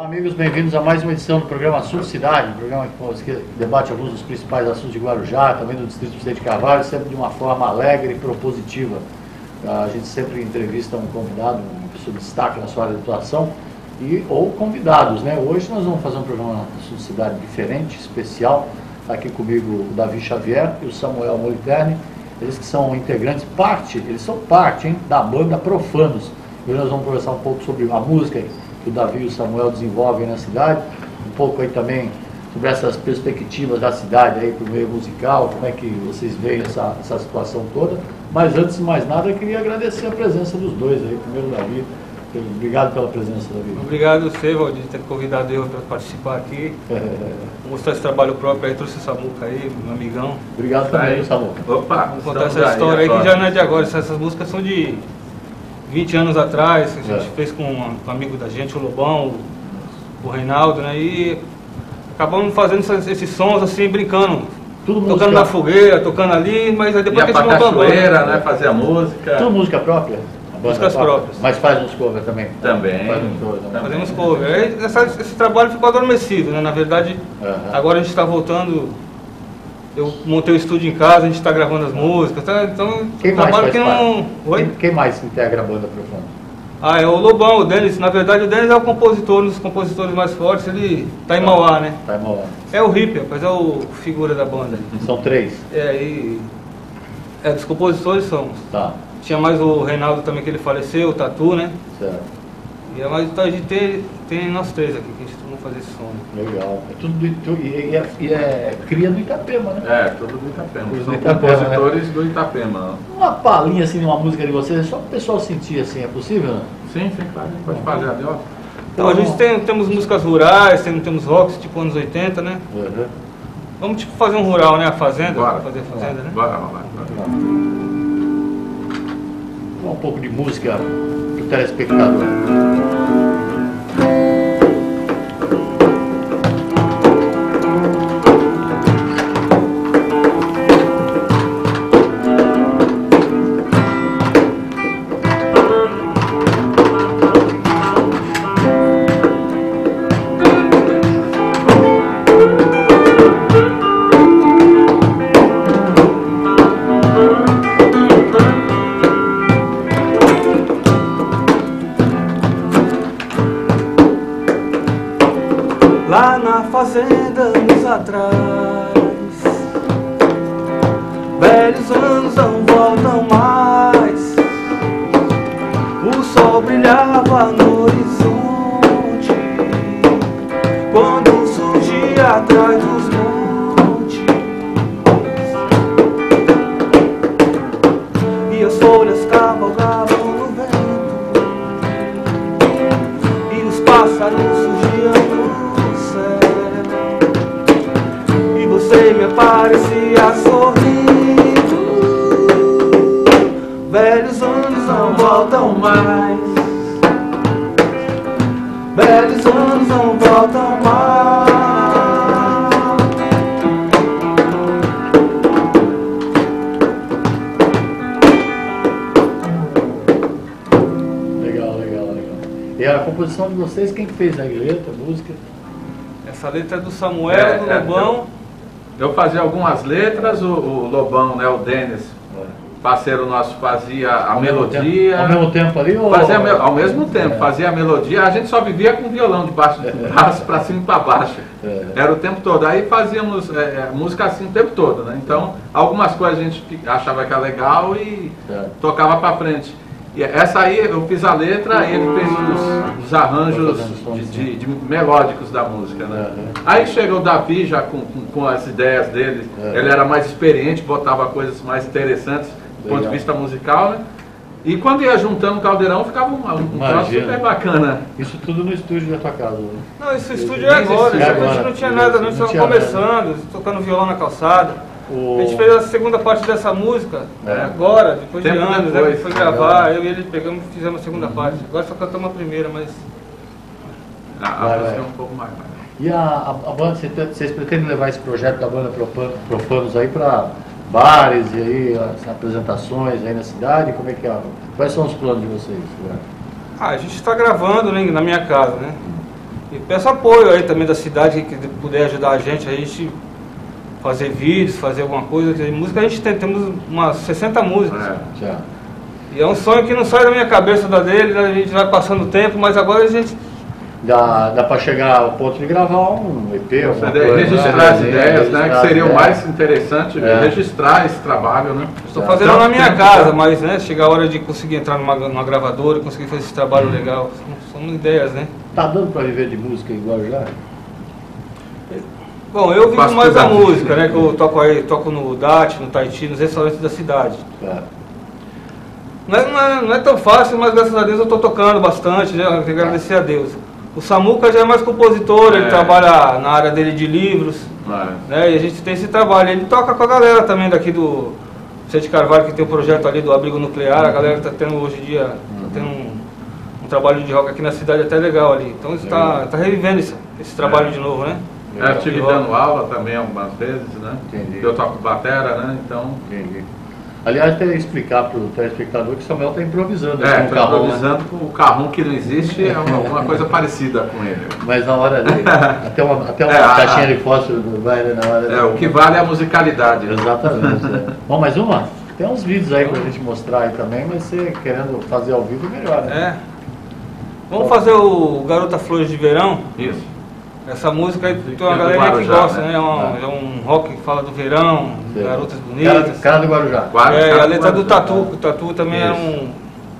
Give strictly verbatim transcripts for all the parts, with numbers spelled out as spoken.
Amigos, bem-vindos a mais uma edição do programa Sul Cidade, um programa que debate alguns dos principais assuntos de Guarujá, também do Distrito de Vicente Carvalho, sempre de uma forma alegre e propositiva. A gente sempre entrevista um convidado, uma pessoa de destaque na sua área de atuação, e, ou convidados, né? Hoje nós vamos fazer um programa Sul Cidade diferente, especial. Está aqui comigo o Davi Xavier e o Samuel Moliterni, eles que são integrantes, parte, eles são parte, hein, da banda Profanos. Hoje nós vamos conversar um pouco sobre a música que o Davi e o Samuel desenvolvem na cidade, um pouco aí também sobre essas perspectivas da cidade aí para o meio musical, como é que vocês veem essa, essa situação toda. Mas antes de mais nada, eu queria agradecer a presença dos dois aí, primeiro Davi. Obrigado pela presença, Davi. Obrigado, você, Valdir, de ter convidado eu para participar aqui. É. Mostrar esse trabalho próprio aí, trouxe o Samuca aí, meu amigão. Obrigado também, Samuca. Opa! Vamos contar essa história aí, aí que já não é de agora, essas músicas são de vinte anos atrás, que a gente é. fez com um, um amigo da gente, o Lobão, o, o Reinaldo, né? E acabamos fazendo esses, esses sons assim, brincando. Tudo tocando música... na fogueira, tocando ali, mas aí depois ia que a gente montou a cachoeira, né? Fazer a música. Tudo música própria? Músicas próprias. Mas faz uns covers também? Também. Faz uns covers também. Fazemos covers. Aí, essa, esse trabalho ficou adormecido, né? Na verdade, uhum. agora a gente está voltando. Eu montei o estúdio em casa, a gente está gravando as músicas, tá? Então, quem trabalho mais que não. Oi? Quem, quem mais integra a banda Profanos? Ah, é o Lobão, o Denis. Na verdade, o Denis é o compositor, um dos compositores mais fortes, ele tá em Mauá, né? Tá em Mauá. É o Hippie, mas é o figura da banda. São três? É, e. É, dos compositores somos. Tá. Tinha mais o Reinaldo também, que ele faleceu, o Tatu, né? Certo. E é mais, então a gente tem, tem nós três aqui, que a gente vamos fazer esse som. Legal. É tudo do, tu, e, é, e é cria do Itapema, né? É, tudo do Itapema. Tudo São do Itapema, compositores, né? Do Itapema. Uma palhinha assim de uma música de vocês, só para o pessoal sentir assim, é possível? Né? Sim, sim, claro. Pode fazer, Adel. Então a gente tem, temos músicas rurais, tem, temos rocks tipo anos oitenta, né? Uhum. Vamos tipo fazer um rural, né? A fazenda, bora. fazer fazenda, bora. né? Bora, bora, bora. Um pouco de música para o telespectador. Lá na fazenda, anos atrás, velhos anos não voltam mais. O sol brilhava no horizonte quando surgia atrás dos montes, e as folhas cavalgavam no vento, e os pássaros surgiam no você me aparecia sorrindo. Velhos anos não voltam mais. Velhos anos não voltam mais. Legal, legal, legal. E a composição de vocês, quem fez a letra, a música? Essa letra é do Samuel, É, do é, Lobão. Eu fazia algumas letras, o, o Lobão, né, o Denis, parceiro nosso, fazia a ao melodia. Mesmo ao mesmo tempo ali? Ou... Fazia me, ao mesmo tempo, é. fazia a melodia, a gente só vivia com violão debaixo do braço, para cima e para baixo. É. Era o tempo todo. Aí fazíamos é, música assim o tempo todo, né? Então, algumas coisas a gente achava que era legal e é. tocava para frente. E essa aí eu fiz a letra e ele fez os, os arranjos de, de, de melódicos da música, né? Uhum. Aí chegou o Davi já com, com, com as ideias dele, uhum. ele era mais experiente, botava coisas mais interessantes do ponto de vista musical, né? E quando ia juntando o caldeirão ficava um, um troço super bacana. Isso tudo no estúdio da tua casa, né? Não, esse estúdio é agora, a gente não tinha nada, nós estávamos começando, nada. Tocando violão na calçada. O... A gente fez a segunda parte dessa música é. agora, depois Tempo de anos, depois, né? Foi gravar, eu e ele pegamos e fizemos a segunda uhum. parte. Agora só cantamos a primeira, mas... A, a música é um pouco mais. E a, a, a banda, vocês pretendem levar esse projeto da banda Profanos aí para bares e aí as apresentações aí na cidade? Como é que é? Quais são os planos de vocês? Ah, a gente está gravando, né, na minha casa, né? E peço apoio aí também da cidade, que puder ajudar a gente, a gente fazer vídeos, fazer alguma coisa. Música a gente tem, temos umas sessenta músicas. É, já. E é um sonho que não sai da minha cabeça, da dele, a gente vai passando o tempo, mas agora a gente... Dá, dá para chegar ao ponto de gravar um E P, alguma coisa, registrar né? as ideias, né? Que seria o mais interessante, é. registrar esse trabalho, né? Estou fazendo então, na minha casa, mas né, chegar a hora de conseguir entrar numa, numa gravadora e conseguir fazer esse trabalho legal, são, são ideias, né? Tá dando para viver de música igual já? Bom, eu vivo mais da música, né? Que eu toco aí, toco no D A T, no Tahiti, nos restaurantes da cidade. É. Não é, não, é, não é tão fácil, mas graças a Deus eu estou tocando bastante, né? Eu tenho que agradecer a Deus. O Samuca já é mais compositor, é. Ele trabalha na área dele de livros, é. Né? E a gente tem esse trabalho. Ele toca com a galera também daqui do Vicente Carvalho, que tem um projeto ali do Abrigo Nuclear. A galera está tendo hoje em dia uhum. tá tendo um, um trabalho de rock aqui na cidade até legal ali. Então está tá revivendo esse, esse trabalho é. de novo, né? É, eu estive dando aula também algumas vezes, né? Entendi. Eu toco batera, né? Então... Entendi. Aliás, tem que explicar para o telespectador que o Samuel está improvisando. É, está improvisando com o carrão que não existe, é uma, uma coisa parecida com ele. Mas na hora dele, até uma, até uma é, caixinha a, de fósforo vai na hora É, dele. O que vale é a musicalidade. Exatamente. É. Bom, mais uma? Tem uns vídeos aí para a gente mostrar aí também, mas você querendo fazer ao vivo é melhor, né? É. Vamos fazer o Garota Flores de Verão? Isso. Essa música aí tem uma galera que gosta, né? É um, é um rock que fala do verão, Sim. garotas bonitas. Cara, cara do Guarujá. É, a letra do Tatu, o Tatu também é um,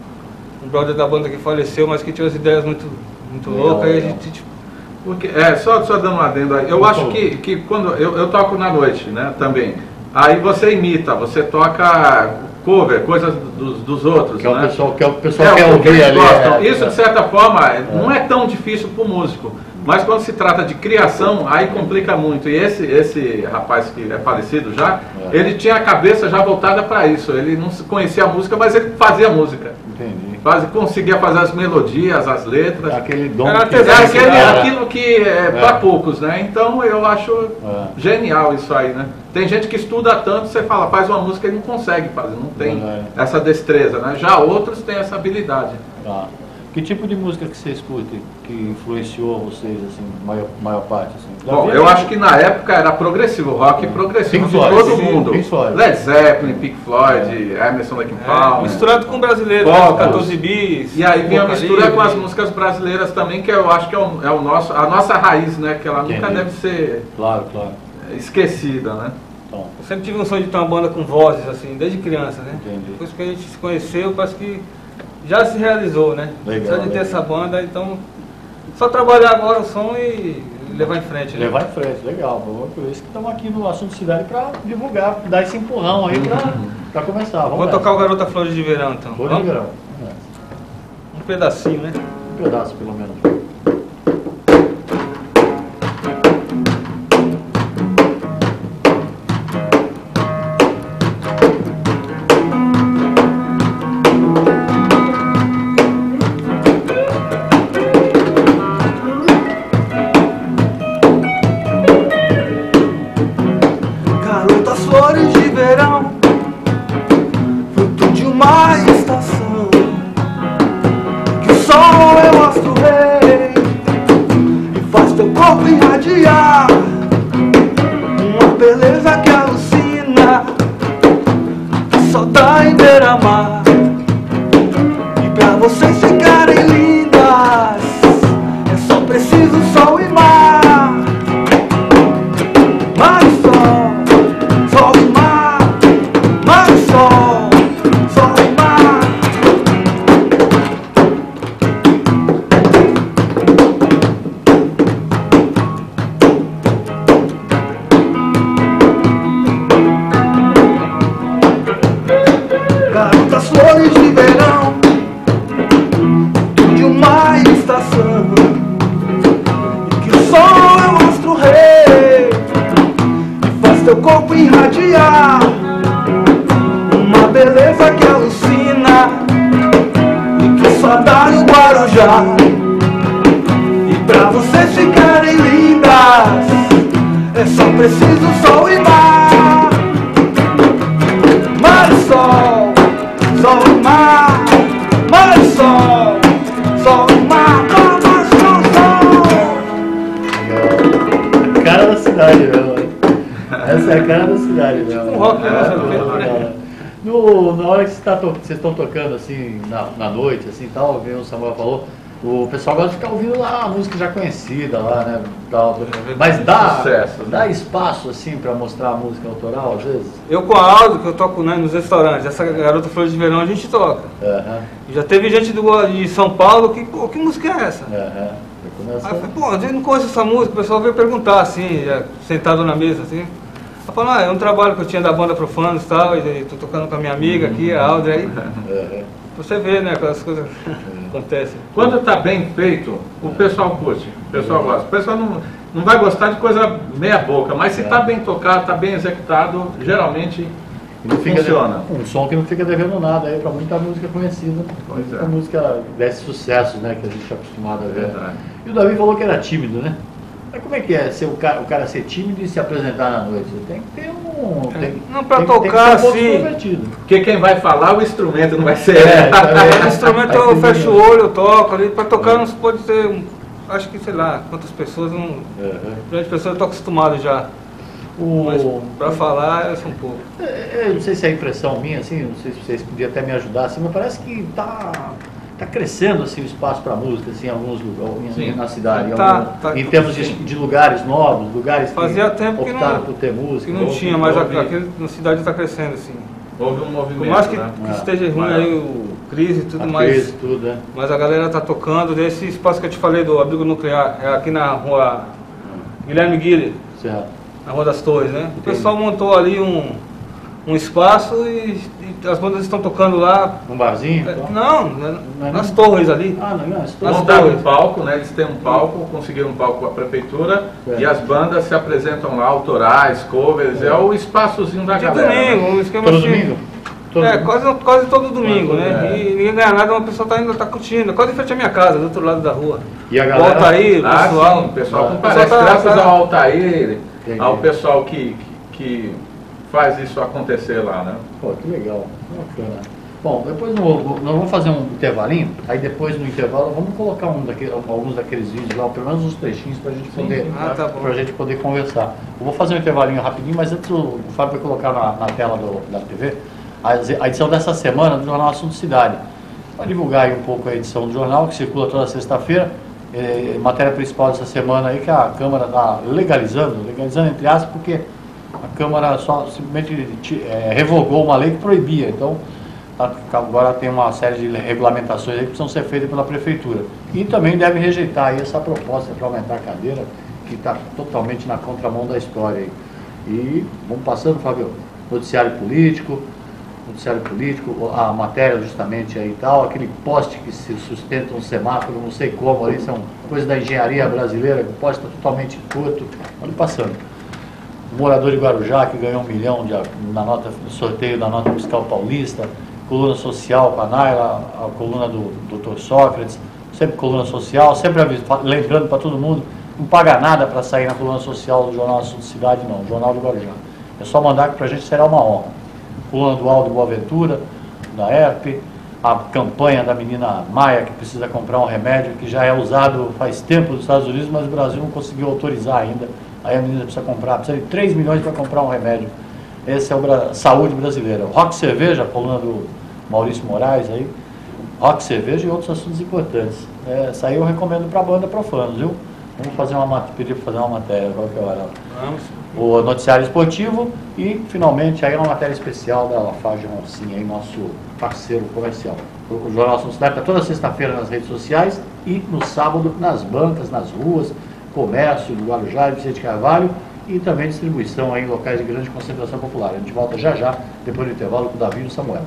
um brother da banda que faleceu, mas que tinha umas ideias muito, muito legal, loucas. Aí a gente, tipo... Porque, é, só, só dando um adendo aí, eu acho que, que quando eu, eu toco na noite, né, também, aí você imita, você toca cover, coisas dos, dos outros, que é né? O pessoal, que é o pessoal é, quer ouvir ali. É, Isso, de certa forma, é. não é tão difícil para o músico. Mas quando se trata de criação, aí complica muito. E esse, esse rapaz que é falecido já, é. ele tinha a cabeça já voltada para isso. Ele não conhecia a música, mas ele fazia música. Entendi. Faz, conseguia fazer as melodias, as letras. Aquele dom Era que é aquele, era... aquilo que é, é. para poucos, né? Então eu acho é. genial isso aí, né? Tem gente que estuda tanto, você fala, faz uma música e não consegue fazer, não tem é. essa destreza, né? Já outros têm essa habilidade. Ah. Que tipo de música que você escuta que influenciou vocês, assim, maior, maior parte? Assim? Bom, eu acho que na época era progressivo, rock é. progressivo Pink de Floyd, todo sim, mundo. Pink Floyd. Led Zeppelin, Pink Floyd, é. Emerson Lake and Palmer. É, misturado com brasileiro, quatorze bis. E aí vem a mistura com as músicas brasileiras também, que eu acho que é o, é o nosso, a nossa raiz, né? Que ela Entendi. nunca deve ser claro, claro. esquecida, né? Então, eu sempre tive um sonho de ter uma banda com vozes, assim, desde criança, né? Entendi. Depois que a gente se conheceu, parece que já se realizou, né? Legal, só de ter legal. essa banda, então só trabalhar agora o som e levar em frente. Né? Levar em frente, legal. Por isso que estamos aqui no Assunto Cidade para divulgar, dar esse empurrão aí para começar. Vamos Vou tocar o Garota Flores de Verão então. Flores de Verão. Um pedacinho, né? Um pedaço pelo menos. Flores de verão, fruto de uma estação, que o sol é o astro rei e faz teu corpo irradiar uma beleza que alucina, que só dá em beira-mar. E pra vocês ficarem lindas é só preciso sol e mar. Mar e sol, sol e mar, mar e sol, sol e mar. Garotas flores de verão, de uma estação, e que o sol é o astro rei e faz teu corpo irradiar uma beleza que alucina e que só dá no Guarujá. E pra vocês ficarem lindas é só preciso sol e mar. Mar e sol, sol e mar, mar e sol, sol e mar, mar, mar, sol, sol. toque, né? É, no, na hora que vocês tá estão tocando assim, na, na noite, assim tal, o Samuel falou, o pessoal gosta de ficar ouvindo lá a música já conhecida lá, né? Tal, mas dá, sucesso, dá né? espaço assim para mostrar a música autoral às vezes? Eu com a Aldo, que eu toco, né, nos restaurantes, essa Garota Flor de Verão a gente toca. Uhum. Já teve gente do, de São Paulo que, pô, que música é essa? Uhum. Começa... Aí eu falei, pô, eu não conheço essa música, o pessoal veio perguntar assim, já, sentado na mesa assim. Eu falei, ah, é um trabalho que eu tinha da banda Profanos e tal, e tô tocando com a minha amiga aqui, a Audrey, aí Uhum. você vê, né, aquelas coisas que acontecem. Quando está bem feito, o pessoal curte, o pessoal gosta. O pessoal não, não vai gostar de coisa meia boca, mas se está bem tocado, está bem executado, geralmente não fica funciona. De... Um som que não fica devendo nada aí para muita música conhecida, Pois muita é. música desse sucesso, né, que a gente está acostumado a ver. Verdade. E o Davi falou que era tímido, né? Mas como é que é ser o cara, o cara ser tímido e se apresentar na noite? Você tem que ter um... Tem, Não, pra tem, tocar tem que ser um pouco assim... extrovertido. Porque quem vai falar, o instrumento não vai ser. É, também. O instrumento eu fecho o olho, eu toco ali, pra tocar não pode ter, um, acho que sei lá, quantas pessoas, não, Uhum. grande pessoa eu tô acostumado já. Mas O... pra falar eu sou um pouco. É, eu não sei se é impressão minha, assim, não sei se vocês podiam até me ajudar, assim, mas parece que tá, tá crescendo assim, o espaço para música assim, em alguns lugares, Sim. na cidade, em, Tá, algum- tá. em termos de, de lugares novos, lugares Fazia que tempo que optaram não- por ter música. Que não Houve- tinha, mas houve- aqui na cidade está crescendo assim. Houve um Por movimento, mais que, né? que É. esteja ruim aí o crise e tudo a mais, crise, tudo, né? mas a galera tá tocando desse espaço que eu te falei do Abrigo Nuclear, é aqui na rua Guilherme Guilherme, Certo. na Rua das Torres, né? O Entendi. pessoal montou ali um, um espaço e, e as bandas estão tocando lá. Um barzinho? É, então? Não, né, Não é nas não? torres ali. Ah, não, não, estou... Nas Montaram torres. um palco, né? Eles têm um palco, conseguiram um palco com a prefeitura É. e as bandas se apresentam lá, autorais, covers, é, o espaçozinho da De galera. né? domingo, um esquema Todo assim. domingo? Todo É, domingo? quase, quase todo domingo, né? É. E ninguém ganha nada, uma pessoa tá ainda tá curtindo. Quase em frente à minha casa, do outro lado da rua. E a galera... Volta aí, Ah, pessoal. sim, o pessoal Ah. comparece, O pessoal tá- graças tá- ao Altair, Entendi. ao pessoal que, que, que faz isso acontecer lá, né? Pô, que legal, bacana. Bom, depois no- nós vamos fazer um intervalinho, aí depois no intervalo vamos colocar um daquele, alguns daqueles vídeos lá, pelo menos uns trechinhos para a gente Sim, poder, sim. Ah, tá bom. pra gente poder conversar. Eu vou fazer um intervalinho rapidinho, mas antes o, o Fábio vai colocar na, na tela do, da T V a, a edição dessa semana do Jornal Assunto Cidade. Para divulgar aí um pouco a edição do jornal, que circula toda sexta-feira. É, matéria principal dessa semana aí que a Câmara está legalizando, legalizando entre aspas, porque a Câmara só simplesmente ti- é, revogou uma lei que proibia. Então, tá- agora tem uma série de regulamentações aí que precisam ser feitas pela Prefeitura. E também deve rejeitar aí essa proposta para aumentar a cadeira, que está totalmente na contramão da história aí. E vamos passando, Fábio, noticiário político, noticiário político, a matéria justamente aí e tal, aquele poste que se sustenta um semáforo, não sei como, ali são coisas da engenharia brasileira, o poste está totalmente curto, vamos passando. O morador de Guarujá que ganhou um milhão de, na nota, no sorteio da nota fiscal paulista, coluna social com a Naila, a coluna do doutor Sócrates, sempre coluna social, sempre avis- lembrando para todo mundo, não paga nada para sair na coluna social do Jornal Assunto Cidade não, Jornal do Guarujá. É só mandar que para a gente será uma honra. Coluna do Aldo Boaventura, da E R P, a campanha da menina Maia, que precisa comprar um remédio que já é usado faz tempo nos Estados Unidos, mas o Brasil não conseguiu autorizar ainda. Aí a menina precisa comprar, precisa de três milhões para comprar um remédio. Esse é o Bra- Saúde Brasileira. O Rock Cerveja, a coluna do Maurício Moraes aí, Rock Cerveja e outros assuntos importantes. É, essa aí eu recomendo para a banda Profanos, viu? Vamos fazer uma matéria, pedir para fazer uma matéria qualquer hora. Vamos. O noticiário esportivo e, finalmente, aí uma matéria especial da Lafarge Roncinha, aí, nosso parceiro comercial. O Jornal Assunto Cidade está toda sexta-feira nas redes sociais e no sábado nas bancas, nas ruas, comércio do Guarujá e Vicente Carvalho e também distribuição aí em locais de grande concentração popular. A gente volta já já, depois do intervalo, com o Davi e o Samuel.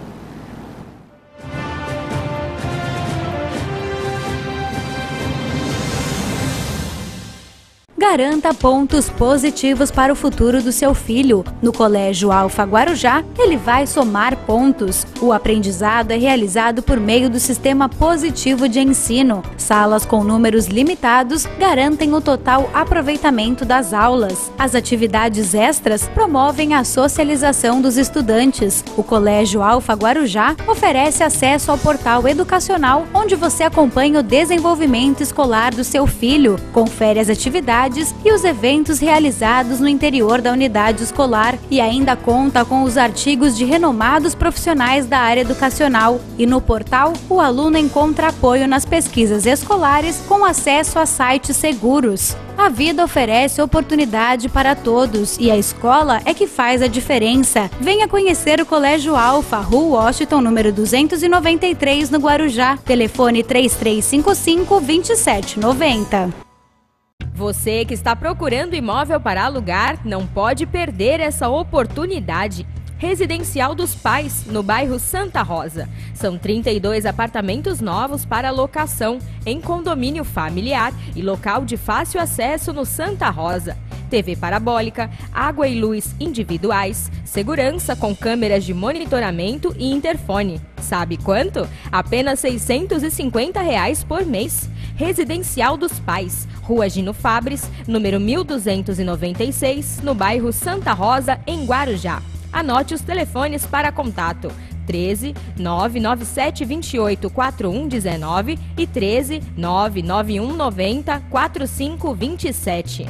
Garanta pontos positivos para o futuro do seu filho. No Colégio Alfa Guarujá, ele vai somar pontos. O aprendizado é realizado por meio do sistema positivo de ensino. Salas com números limitados garantem o total aproveitamento das aulas. As atividades extras promovem a socialização dos estudantes. O Colégio Alfa Guarujá oferece acesso ao portal educacional, onde você acompanha o desenvolvimento escolar do seu filho. Confere as atividades atividades e os eventos realizados no interior da unidade escolar e ainda conta com os artigos de renomados profissionais da área educacional. E no portal, o aluno encontra apoio nas pesquisas escolares com acesso a sites seguros. A vida oferece oportunidade para todos e a escola é que faz a diferença. Venha conhecer o Colégio Alfa, Rua Washington, número duzentos e noventa e três, no Guarujá. Telefone três três cinco cinco, dois sete nove zero. Você que está procurando imóvel para alugar, não pode perder essa oportunidade. Residencial dos Pais, no bairro Santa Rosa. São trinta e dois apartamentos novos para locação, em condomínio familiar e local de fácil acesso no Santa Rosa. T V parabólica, água e luz individuais, segurança com câmeras de monitoramento e interfone. Sabe quanto? Apenas seiscentos e cinquenta reais por mês. Residencial dos Pais, Rua Gino Fabres, número mil duzentos e noventa e seis, no bairro Santa Rosa, em Guarujá. Anote os telefones para contato: treze, nove nove sete, dois oito, quatro um um nove e treze, nove nove um, noventa, quatro cinco dois sete.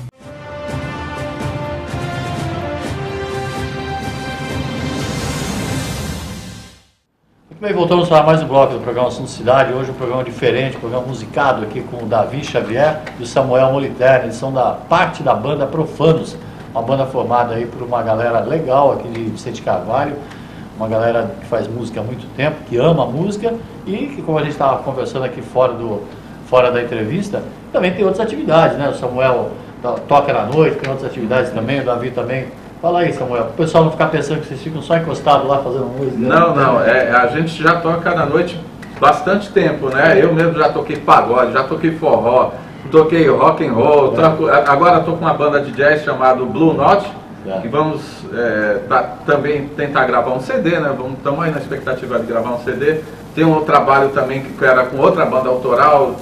Muito bem, voltamos para mais um bloco do programa Assunto Cidade. Hoje um programa diferente, um programa musicado aqui com o Davi Xavier e o Samuel Moliterno. Eles são da parte da banda Profanos, uma banda formada aí por uma galera legal aqui de Vicente Carvalho, uma galera que faz música há muito tempo, que ama a música e que, como a gente estava conversando aqui fora, do, fora da entrevista, também tem outras atividades, né? O Samuel toca na noite, tem outras atividades também, o Davi também. Fala aí, Samuel, o pessoal não ficar pensando que vocês ficam só encostados lá fazendo música. Não, não, é, a gente já toca na noite bastante tempo, né? Eu mesmo já toquei pagode, já toquei forró, toquei rock and roll, é. toco, agora estou com uma banda de jazz chamada Blue Note, é. que vamos é, tá, também tentar gravar um C D, né? Estamos aí na expectativa de gravar um C D. Tem um trabalho também que era com outra banda autoral,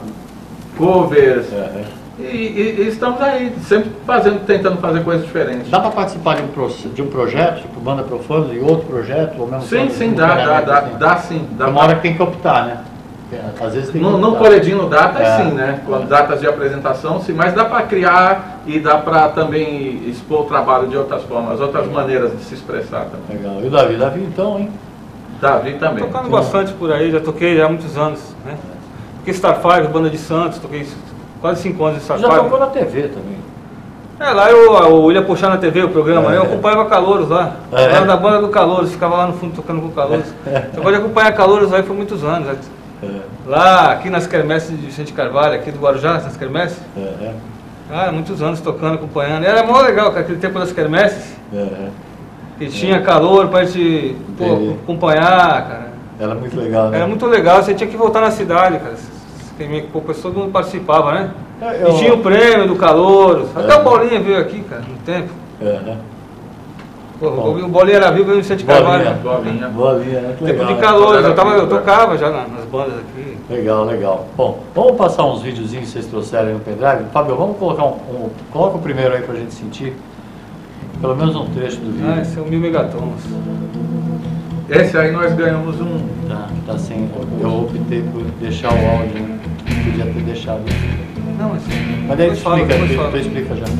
covers, é. e, e, e estamos aí, sempre fazendo, tentando fazer coisas diferentes. Dá para participar de um, pro, de um projeto, tipo Banda Profanos, e outro projeto? Ou mesmo sim, sim, dá, dá, dá, assim? dá sim. Dá uma hora que tem que optar, né? Às vezes tem no, no Coledino Datas, é, sim, né? Com datas de apresentação, sim, mas dá para criar e dá para também expor o trabalho de outras formas, outras maneiras de se expressar também. Legal. E o Davi? Davi então, hein? Davi também. Tocando sim. bastante por aí, já toquei já há muitos anos, né? Toquei Star Five, banda de Santos, toquei quase cinco anos de Star Five. Já tocou na T V também. É, lá eu, eu ia puxar na T V o programa, é, eu acompanhava Calouros lá. É. Eu era da banda do Calouros, ficava lá no fundo tocando com Calouros. É. Eu gosto de acompanhar Calouros aí por muitos anos. É. Lá, aqui nas quermesses de Vicente Carvalho, aqui do Guarujá, nas quermesses. É, é. Ah, muitos anos tocando, acompanhando. Era mó legal, cara, aquele tempo das quermesses. É, é. Que tinha é. calor pra gente pô, acompanhar, cara. Era muito legal, né? Era muito legal, você tinha que voltar na cidade, cara. Pô, todo mundo participava, né? É, eu... E tinha o prêmio do Calouros. Até é. o Bolinha veio aqui, cara, no tempo. É, né? Pô, o Bolinha era vivo, veio no Vicente Carvalho. Bolinha, Bolinha, né? Tempo de Calouros, eu, tava, eu tocava já nas bandas aqui. Legal, legal. Bom, vamos passar uns videozinhos que vocês trouxeram aí no pendrive. Fábio, vamos colocar um, um... Coloca o primeiro aí pra gente sentir. Pelo menos um trecho do vídeo. Ah, esse é o Mil Megatons. Esse aí nós ganhamos um... Tá, tá sem... Eu optei por deixar o áudio, né? Podia ter deixado. Não, mas... Mas daí tu explica, tu, tu explica já.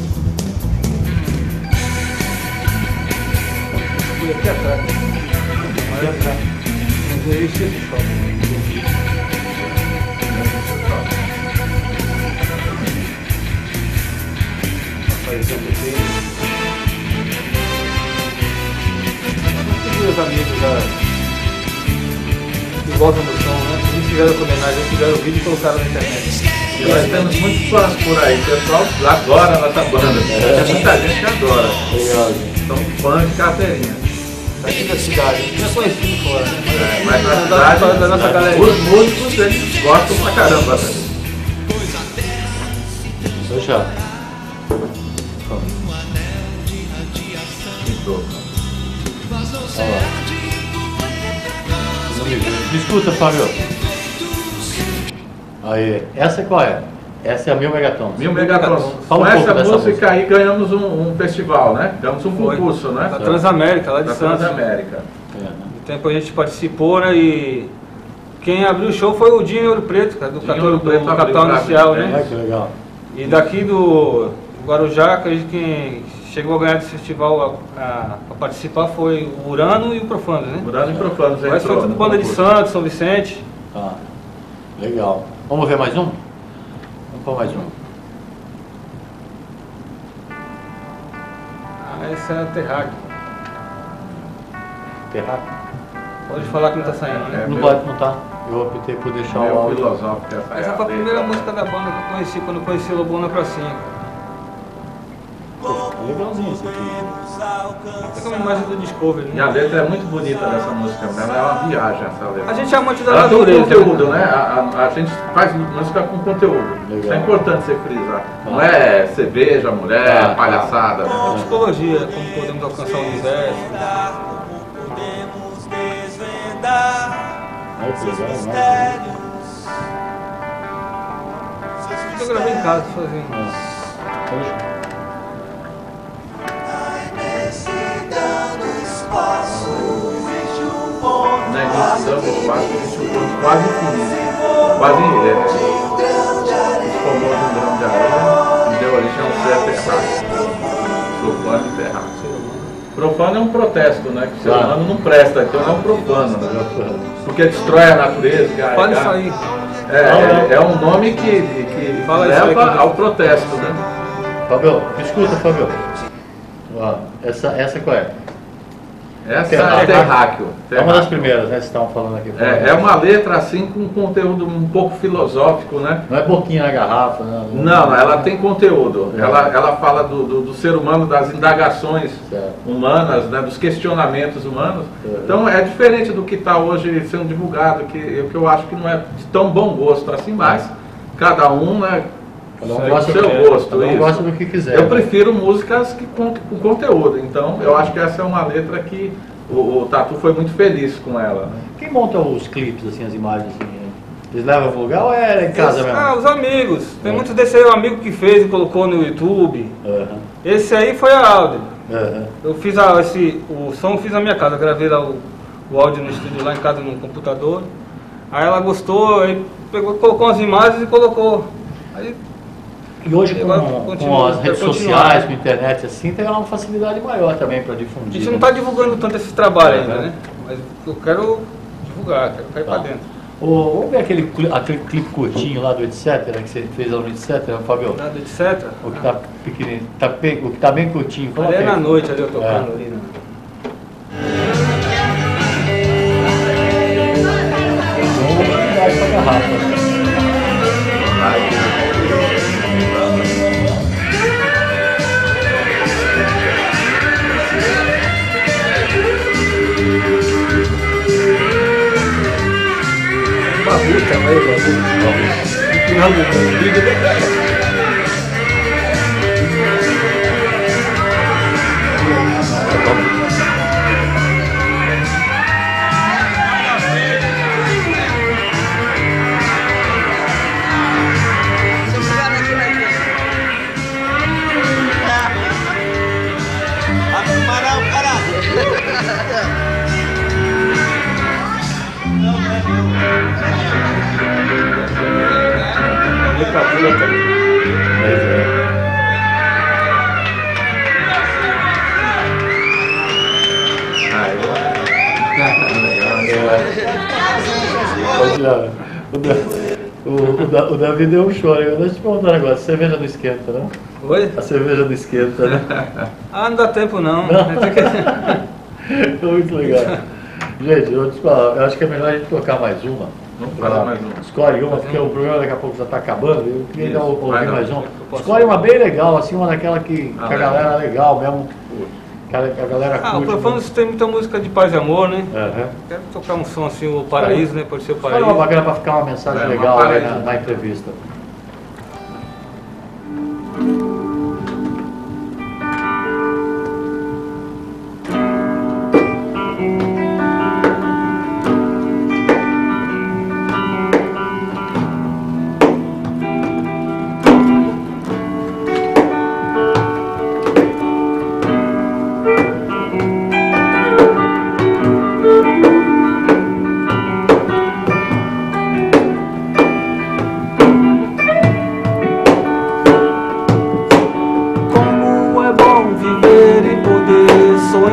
Fui aqui atrás. Aqui atrás. Mas aí esse é o sol. Apareceu o P T. Os amigos da... que gostam do som, né? Eles fizeram a homenagem, fizeram o vídeo e colocaram na internet. E nós temos muitos fãs por aí, o pessoal adora a nossa banda. É. Tem muita gente que adora. Legal, são fãs de carteirinha. Daqui da cidade, não é conhecido fora, né? Mas, é, mas na cidade, da, da nossa galera. Os músicos, eles gostam pra caramba. Né? Deixa. Olha lá. Me escuta, Fábio. Aí, essa qual é? Essa é a Mil Megatons. Mil Megatons. Com um essa música, música aí ganhamos um, um festival, né? Ganhamos um Foi. concurso, né? Da Transamérica, lá de da Santos. Transamérica. É, né? No tempo a gente participou, né? E quem abriu o show foi o Dinho Ouro Preto, cara, do, Dinho Cator, do Preto, Capital Inicial, né? É, que legal. E daqui do Guarujá, acredito que chegou a ganhar desse festival a, a, a participar foi o Urano e o Profanos, né? Urano e Profanos. Mas foi tudo banda de Santos, São Vicente. Ah, legal. Vamos ver mais um? Vamos pôr mais um. Ah, esse é o Terráqueo. Terráqueo? Pode falar que não tá saindo, né? É, Não meu- pode, não tá. Eu optei por deixar o áudio. filosófico essa Essa foi a primeira música da banda que eu conheci quando eu conheci o Lobão na Pracinha. Legalzinho isso aqui. É como a imagem do Discovery, E a né? letra é muito bonita dessa música, ela é uma viagem essa letra. A gente é amante da Ela tem um natureza. conteúdo, né? A, a- a gente faz música com conteúdo. Legal. Isso é importante você frisar. Não é cerveja, mulher, Ah, palhaçada. É né? psicologia, como podemos alcançar o universo. Olha que legal, né? Eu gravei em casa sozinho. Poxa. Na imensidão do espaço existe um ponto quase infinito. Quase é, se formou num grão de areia e deu origem a um ser terráqueo. Profano e terráqueo. Profano é um protesto, né? Que o ser Claro. humano não presta, então é um profano. Né? Porque destrói a natureza. Que a- Fala a- isso aí. É, é, é um nome que, que Fala isso aí, leva que- ao protesto, né? Fabio, me escuta, Fabio. Ó, essa, essa qual é? Essa Terráqueo. é terráqueo. É uma das primeiras, né? Vocês estavam falando aqui. É, é uma letra assim com um conteúdo um pouco filosófico, né? Não é boquinha na garrafa, né? Não, ela tem conteúdo. É. Ela, ela fala do, do, do ser humano, das indagações Certo. humanas, né, dos questionamentos humanos. Uhum. Então é diferente do que está hoje sendo divulgado, que, que eu acho que não é de tão bom gosto assim, mas cada um, né, Cada um segue gosta o seu do que- gosto. cada um isso. gosta do que quiser. Eu né? prefiro músicas que com, com conteúdo. Então eu acho que essa é uma letra que o, o Tatu foi muito feliz com ela. Né? Quem monta os clipes, assim, as imagens, assim? né? Eles levam pro lugar ou é em casa mesmo? Ah, os amigos. Tem É. muitos desses aí, o amigo que fez e colocou no YouTube. Aham, Esse aí foi a Alder. aham. Eu fiz a, esse, o som eu fiz na minha casa, eu gravei lá o, o áudio no estúdio lá em casa no computador. Aí ela gostou, aí pegou, colocou as imagens e colocou. Aí E hoje com, Agora com continua, as redes vai continuar. sociais, com a internet assim, tem uma facilidade maior também para a difundir. gente não né? está divulgando tanto esse trabalho ainda, Uhum. né? Mas eu quero divulgar, quero cair Tá. pra dentro. Ô, vamos ver aquele, cli- aquele clipe curtinho lá do etc, que você fez lá no etc, Fabio? Nada, etcétera. O que tá pequenininho, tá, pe- o que tá bem curtinho. Ali coloca é aí. na noite, ali eu tocando É. ali, né? Então, oportunidade pra garrafa. Babuca, vai, babuca. Final do vídeo. Brincadeira, cara. Mas, é. Pode lá. O, Da- o, o, Da- o Davi deu um choro. Deixa eu te perguntar um negócio. A cerveja não esquenta, não? Oi? A cerveja não esquenta, né? Ah, não dá tempo não. Foi muito legal. Gente, eu vou te falar, eu acho que é melhor a gente tocar mais uma. Vamos falar mais uma. Escolhe uma, porque o programa daqui a pouco já está acabando. Eu queria Isso, dar, ouvir vai, mais não. uma. posso- Escolhe uma bem legal, assim, uma daquela que, Ah, que a legal. galera é legal mesmo. Que a, que a galera Ah, o curte. Profanos tem muita música de paz e amor, né? Aham. Quero tocar um som assim, o Paraíso, né? Pode ser o Escolhe uma Paraíso. bacana para ficar uma mensagem É, uma legal aí paraíso. na, na entrevista.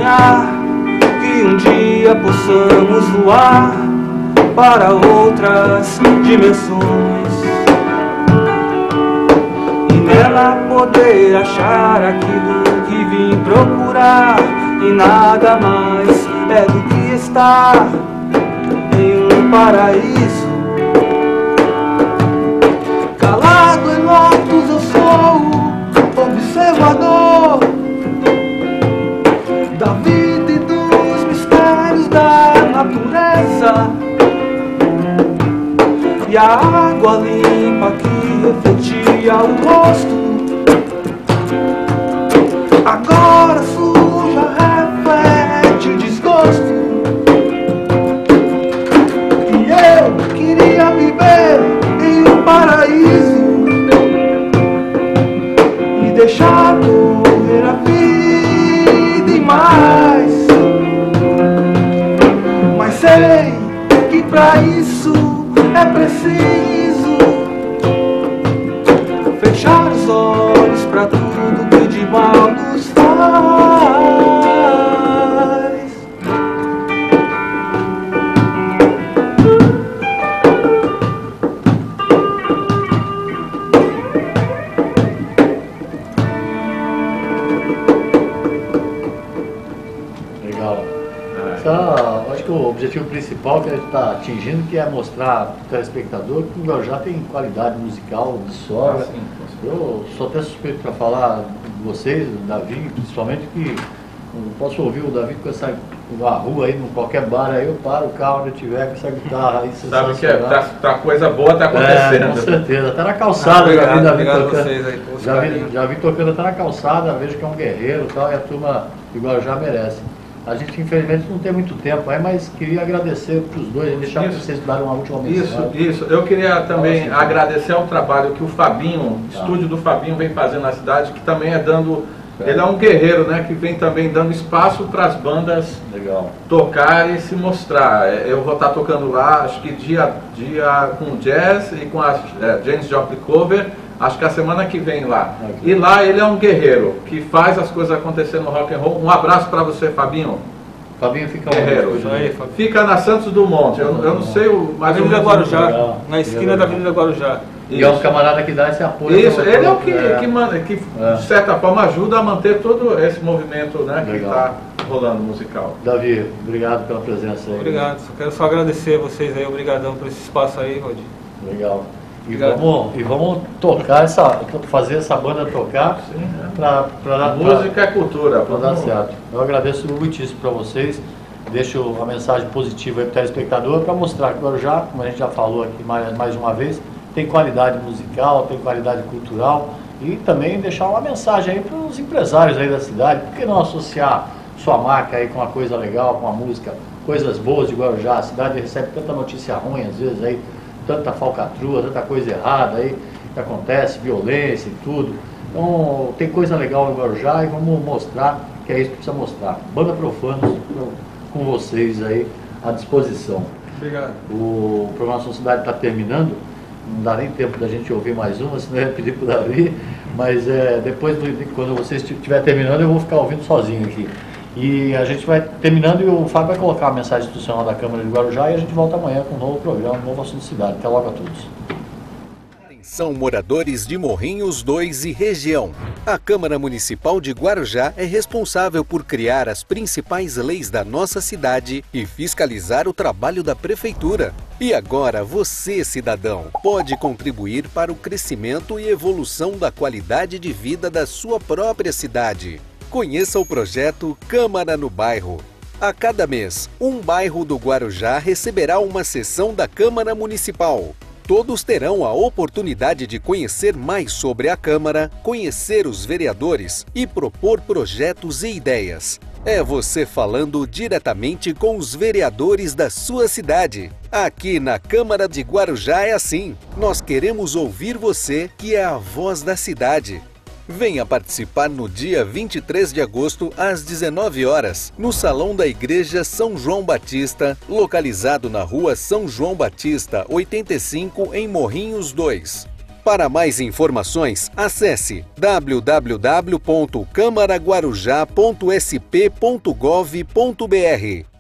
sonhar que um dia possamos voar para outras dimensões e nela poder achar aquilo que vim procurar, e nada mais é do que estar em um paraíso. Calado em lotus eu sou observador da vida e dos mistérios da natureza, e a água limpa que refletia o rosto agora suja, reflete o desgosto. E eu queria viver em um paraíso e deixar correr a vida e mais. Mas sei que pra isso é preciso fechar os olhos pra tudo que de mal nos faz. Legal. Então, acho que o objetivo principal que a gente está atingindo, que é mostrar para o telespectador que o Guarujá tem qualidade musical de sobra. Ah, sim. Eu sou até suspeito para falar de vocês, do Davi, principalmente, que eu posso ouvir o Davi com essa na rua aí, em qualquer bar aí, eu paro o carro onde eu tiver com essa guitarra aí. Sabe que é, tá, tá coisa boa tá acontecendo. É, com certeza, até na calçada. Ah, obrigado, já vi Davi obrigado tocando, vocês aí, pô, já, vi, carinho. já vi tocando até na calçada, vejo que é um guerreiro e tal, e a turma de Guarujá merece. A gente, infelizmente, não tem muito tempo aí, mas queria agradecer para os dois e deixar para vocês darem uma última mensagem. Isso, isso. Eu queria também Nossa, agradecer ao trabalho que o Fabinho, Tá. estúdio do Fabinho, vem fazendo na cidade, que também é dando... Ele é um guerreiro, né? Que vem também dando espaço para as bandas Legal. tocar e se mostrar. É, Eu vou estar tocando lá, acho que dia, dia com jazz e com a é, Janis Joplin cover, acho que a semana que vem lá. Ok. E lá ele é um guerreiro, que faz as coisas acontecerem no rock and roll. Um abraço para você, Fabinho. Fabinho fica Guerreiro. Isso aí, Fabinho. Fica na Santos Dumont, eu, eu não sei o... mais ou Avenida menos o- Guarujá, Legal. na esquina da Avenida Guarujá. E é um camarada que dá esse apoio. Isso, pra- ele é o que, é. que, manda, que É. de certa forma ajuda a manter todo esse movimento, né, que Legal. está rolando musical. Davi, obrigado pela presença aí. Obrigado, só quero só agradecer a vocês aí, obrigadão por esse espaço aí, Rodi. Legal. E Obrigado. vamos, e vamos tocar essa, fazer essa banda tocar para dar Música é cultura. para dar certo. Eu agradeço muitíssimo para vocês. Deixo uma mensagem positiva aí para o telespectador para mostrar que o Guarujá, como a gente já falou aqui mais, mais uma vez, tem qualidade musical, tem qualidade cultural e também deixar uma mensagem aí para os empresários aí da cidade. Por que não associar sua marca aí com uma coisa legal, com a música, coisas boas de Guarujá? A cidade recebe tanta notícia ruim às vezes aí, tanta falcatrua, tanta coisa errada aí que acontece, violência e tudo. Então tem coisa legal no Guarujá e vamos mostrar que é isso que precisa mostrar. Banda Profanos com vocês aí à disposição. Obrigado. O programa Sociedade está terminando, não dá nem tempo da gente ouvir mais uma, senão eu ia pedir para o Davi, mas é, depois, do, quando vocês estiver terminando, eu vou ficar ouvindo sozinho aqui. E a gente vai terminando e o Fábio vai colocar a mensagem institucional da Câmara de Guarujá e a gente volta amanhã com um novo programa, um novo assunto de cidade. Até logo a todos. São moradores de Morrinhos dois e região. A Câmara Municipal de Guarujá é responsável por criar as principais leis da nossa cidade e fiscalizar o trabalho da Prefeitura. E agora você, cidadão, pode contribuir para o crescimento e evolução da qualidade de vida da sua própria cidade. Conheça o projeto Câmara no Bairro. A cada mês, um bairro do Guarujá receberá uma sessão da Câmara Municipal. Todos terão a oportunidade de conhecer mais sobre a Câmara, conhecer os vereadores e propor projetos e ideias. É você falando diretamente com os vereadores da sua cidade. Aqui na Câmara de Guarujá é assim. Nós queremos ouvir você, que é a voz da cidade. Venha participar no dia vinte e três de agosto, às dezenove horas, no Salão da Igreja São João Batista, localizado na Rua São João Batista, oitenta e cinco, em Morrinhos dois. Para mais informações, acesse w w w ponto câmara guarujá ponto s p ponto gov ponto b r.